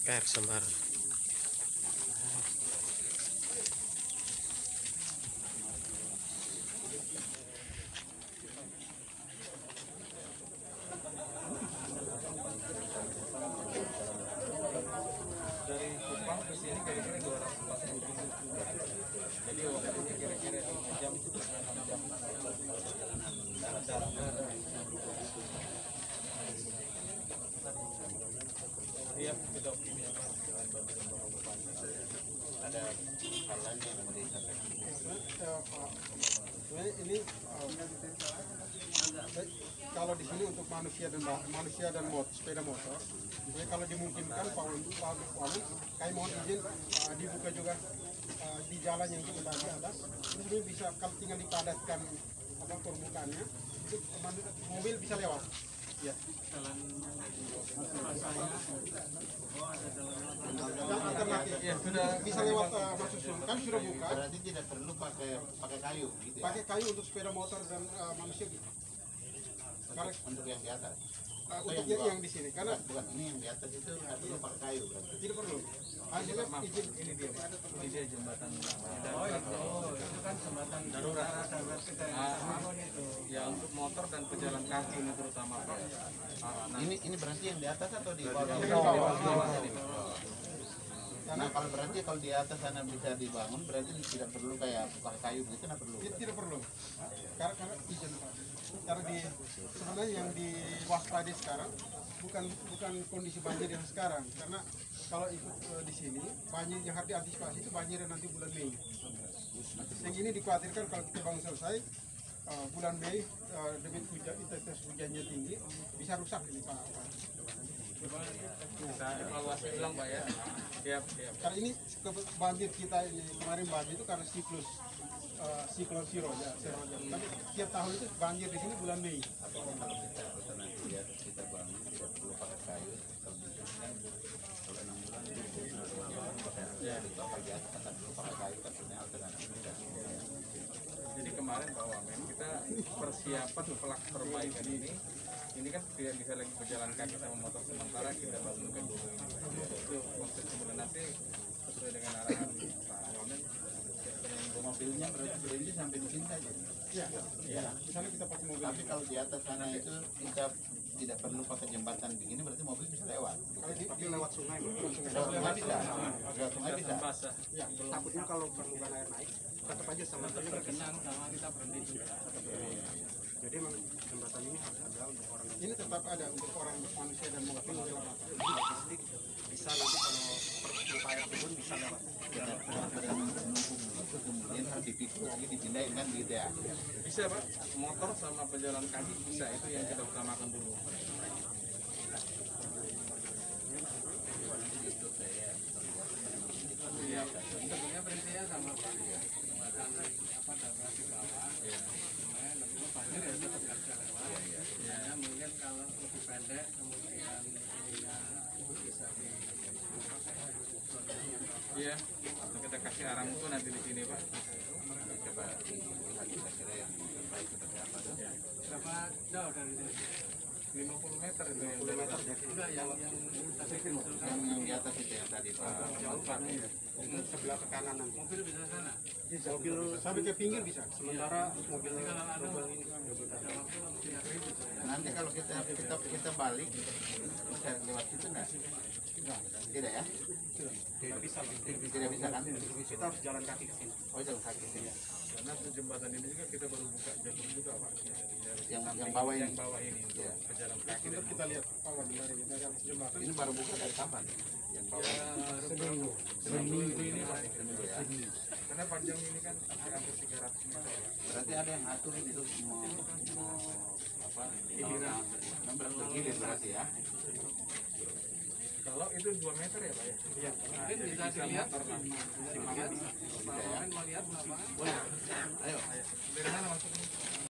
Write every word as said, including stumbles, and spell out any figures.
K R Semar. Dari Kupang ke sini kira-kira dua ratus empat puluh tujuh. Jadi waktunya kira-kira lima jam enam jam. Iya, kita optimis apa? Ada hal lain yang mau disampaikan. Sebenarnya ini uh, kalau di sini untuk manusia dan manusia dan mot, sepeda motor, jadi kalau dimungkinkan Pak Wali, Pak Wali, kami mohon izin uh, dibuka juga uh, di jalan yang kita tadi atas. Ini bisa kalau tinggal dipadatkan apa permukaannya, itu mobil bisa lewat. Ya. Ya, sudah bisa lewat uh, masuk sun. Kan sudah buka. Berarti tidak perlu pakai pakai kayu gitu ya. Pakai kayu untuk sepeda motor dan uh, manusia gitu. Untuk, untuk yang di atas. Uh, untuk yang, yang, di yang di sini karena bukan, bukan ini yang di atas itu nggak perlu pakai kayu berarti. tidak perlu. Hanya izin Ini dia, Pak. Ini dia jembatan. Oh, itu, itu kan jembatan darurat. Ah, itu. Ya untuk motor dan pejalan kaki ini terutama, Pak. Ah, nah, Ini ini berarti yang di atas atau di bawah? Di bawah. Di bawah. Di bawah. Nah kalau berarti kalau di atas sana bisa dibangun berarti tidak perlu kayak pakai kayu gitu, nggak perlu. tidak, tidak perlu. Karena karena izin Pak. Karena di sebenarnya yang diwaspadai sekarang bukan bukan kondisi banjir yang sekarang, karena kalau ikut uh, di sini banjir yang harus diantisipasi itu banjir nanti bulan Mei. Yang ini dikhawatirkan kalau kita bangun selesai uh, bulan Mei uh, debit hujan intensitas hujannya tinggi bisa rusak ini Pak. coba kita evaluasi ulang, Pak ya. Siap, siap. Karena ini ke- banjir kita ini kemarin banjir itu karena siklus uh, siklon Siroja, Siroja. Tapi tiap tahun itu banjir di sini bulan Mei. Kalau kita kalau nanti di atas kita bangun tidak perlu pakai kayu. Kalau misalnya kalau enam bulan itu normal pakai ya di bawah di atas kan perlu pakai kayu kan punya alternatif. Jadi kemarin Pak Wamen kita persiapan pelak perbaikan ini ini kan tidak bisa lagi berjalan kaki sama motor sementara kita bangunkan dulu ini. Itu konsep kemudian nanti sesuai dengan arahan Pak Wamen Mobilnya berarti berhenti sampai di sini saja. Ya, ya. Di sana kita pakai mobil. Tapi kalau di atas sana itu kita tidak perlu pakai jembatan begini berarti mobil bisa lewat. Kalau di, di lewat sungai, bukan sungai. Lewat sungai bisa. Lewat sungai bisa. basah. Ya, takutnya kalau permukaan air naik, tetap aja sama saja Terkenang sama kita berhenti juga. Jadi memang jembatan ini harus ada untuk orang. Ini tetap ada untuk orang manusia dan mobil lewat. Logistik bisa nanti kalau permukaan air turun bisa lewat. Kemudian harus dipikul lagi dipindahin kan gitu ya. Bisa Pak, motor sama pejalan kaki bisa, itu yang kita utamakan dulu. Iya, tentunya prinsipnya sama Pak. Jembatan apa dapat di bawah, kemudian lalu banjir ya tetap nggak bisa lewat. Ya, mungkin kalau lebih pendek kemudian ininya bisa di Iya, atau kita kasih arang itu nanti di sini Pak. Coba dilihat kira-kira yang terbaik seperti apa. Berapa jauh dari sini? lima puluh meter itu yang dari atas. Enggak, yang yang tadi itu Yang, yang di atas itu yang tadi Pak. jauh Pak. Itu sebelah ke kanan nanti. Mobil bisa sana. Mobil sampai ke pinggir bisa. Sementara mobil Kalau ada mobil ini ada waktu tiga ribu. Nanti kalau kita kita kita balik bisa lewat situ nggak? Tidak ya? tidak bisa. Tidak bisa kan? Kita harus jalan kaki ke sini. Oh jalan kaki sini. Karena jembatan ini juga kita baru buka jalur juga Pak. Yang yang bawah ini. Yang bawah ini untuk Ya. pejalan kaki. Untuk kita lihat kawan dari dari atas jembatan. Ini baru buka dari kapan? Yang bawah. Seminggu. Seminggu ini Pak. Seminggu ya. Karena panjang ini kan hampir tiga ratus meter. Berarti ada yang atur itu mau mau apa? Mau bergilir berarti ya? Kalau itu dua meter ya Pak ya? Iya. Mungkin bisa dilihat. Bisa dilihat. Pak Wamen mau lihat lapangan? Boleh. Ayo. Dari mana masuknya?